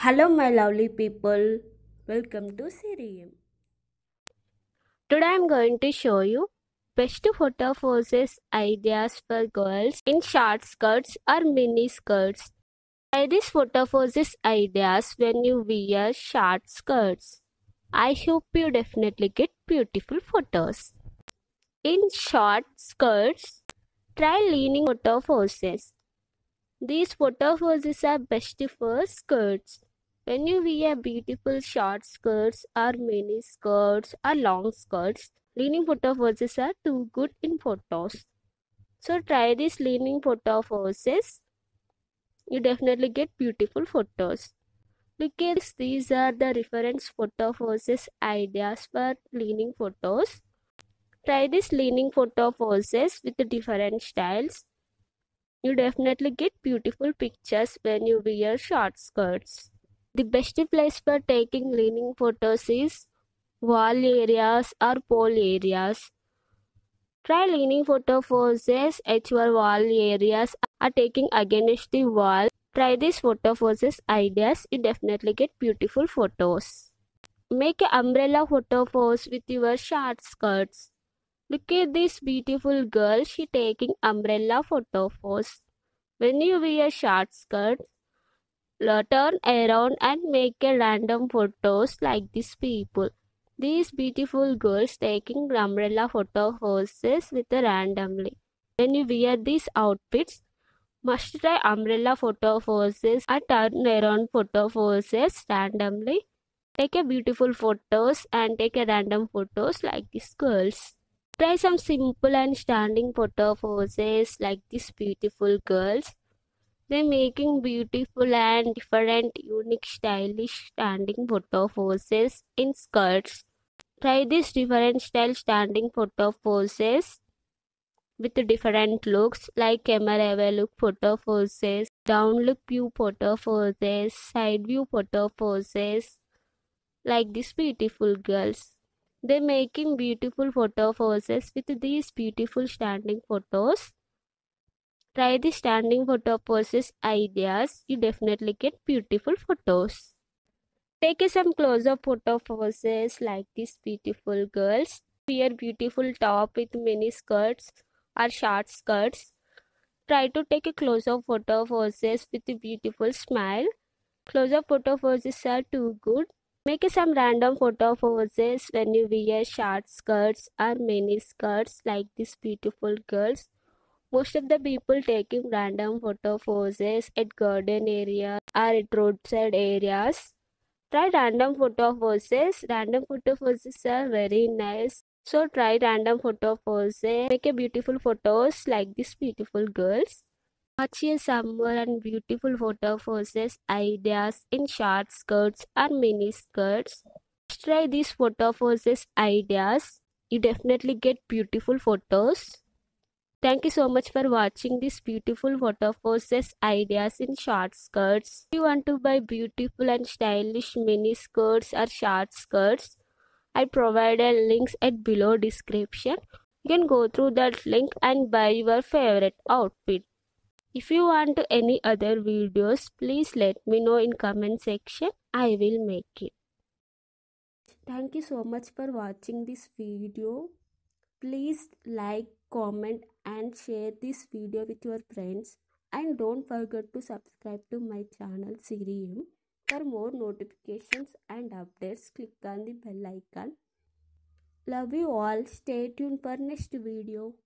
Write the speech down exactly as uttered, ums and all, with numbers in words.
Hello, my lovely people. Welcome to Sirium. Today I'm going to show you best photo poses ideas for girls in short skirts or mini skirts. Try these photo poses ideas when you wear short skirts. I hope you definitely get beautiful photos. In short skirts, try leaning photo poses. These photo poses are best for skirts. When you wear beautiful short skirts or mini skirts or long skirts, leaning photo poses are too good in photos. So try these leaning photo poses. You definitely get beautiful photos. Look at this. These are the reference photo poses ideas for leaning photos. Try these leaning photo poses with the different styles. You definitely get beautiful pictures when you wear short skirts. The best place for taking leaning photos is wall areas or pole areas. Try leaning photo poses at your wall areas or taking against the wall. Try these photo poses ideas. You definitely get beautiful photos. Make an umbrella photo pose with your short skirts. Look at this beautiful girl. She taking umbrella photo pose. When you wear short skirts, turn around and make a random photos like these people. These beautiful girls taking umbrella photo poses with a randomly. When you wear these outfits, must try umbrella photo poses or turn around photo poses randomly. Take a beautiful photos and take a random photos like these girls. Try some simple and standing photo poses like these beautiful girls. They're making beautiful and different, unique, stylish standing photo poses in skirts. Try these different style standing photo poses with different looks like camera away look photo poses, down look view photo poses, side view photo poses, like these beautiful girls. They're making beautiful photo poses with these beautiful standing photos. Try the standing photo poses ideas. You definitely get beautiful photos. Take some close-up photo poses like these beautiful girls. Wear beautiful top with mini skirts or short skirts. Try to take a close-up photo poses with a beautiful smile. Close-up photo poses are too good. Make some random photo poses when you wear short skirts or mini skirts like these beautiful girls. Most of the people taking random photo poses at garden area or at roadside areas. Try random photo poses. Random photo poses are very nice. So try random photo poses. Make a beautiful photos like these beautiful girls. Watch a summer and beautiful photo poses ideas in short skirts or mini skirts. Try these photo poses ideas. You definitely get beautiful photos. Thank you so much for watching this beautiful photo poses ideas in short skirts. If you want to buy beautiful and stylish mini skirts or short skirts, I provided links at below description. You can go through that link and buy your favorite outfit. If you want any other videos, please let me know in comment section. I will make it. Thank you so much for watching this video. Please like, comment, and share this video with your friends. And don't forget to subscribe to my channel Sirium. For more notifications and updates, click on the bell icon. Love you all. Stay tuned for next video.